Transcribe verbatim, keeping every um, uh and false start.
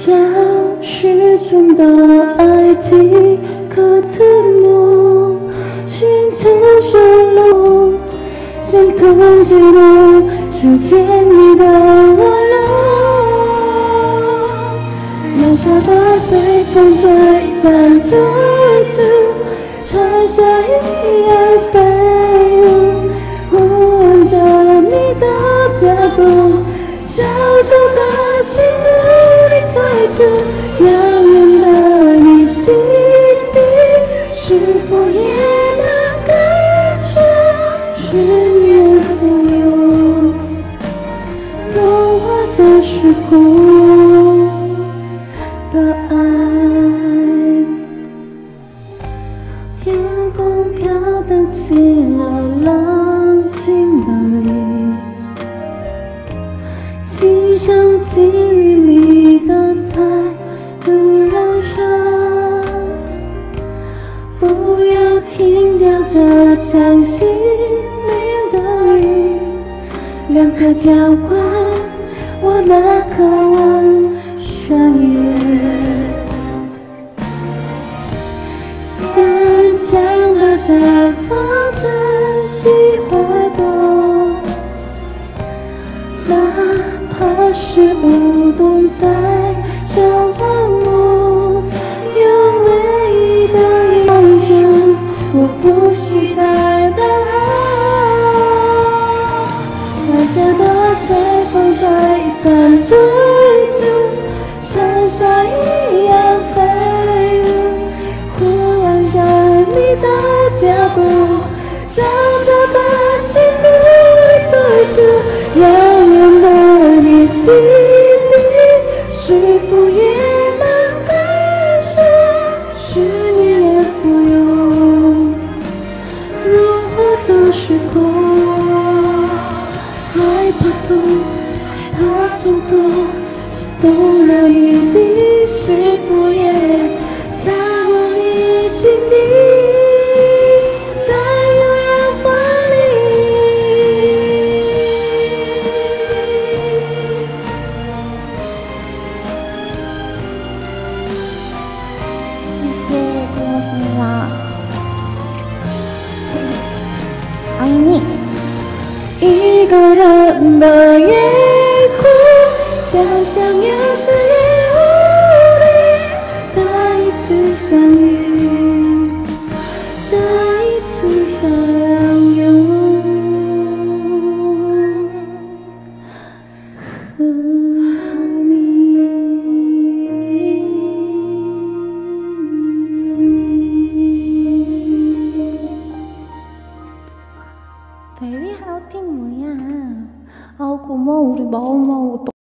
消失中的爱即刻吞没，心承受了像痛记录之前你的温柔，留下的随风吹散的土，残霞一样飞舞，呼唤着你的脚步，小小的心里退出，遥远的你心底，是否也能感受是你而富有融化的时空的爱。天空飘荡起了浪情的雨，清香记忆里的再度燃烧，不要停掉这场心灵的雨，两颗交换我那渴望相约，坚强地绽放珍惜花朵，哪怕是无动在召唤我，用唯一的眼神，我不需再等候，回家的随风吹散追逐，残霞一样飞舞，呼唤着你的脚步，小小的心里退出，遥远的你心里，是否也能感受是你而富有融化的时空。害怕痛，害怕冲动，心动了你的，是否也在我你心底，在悠然风里。谢谢郭芙啦，爱你。一个人的夜空，想象有时也无力，再一次相遇，再一次相拥。和你，very好听呀，好古毛的毛毛。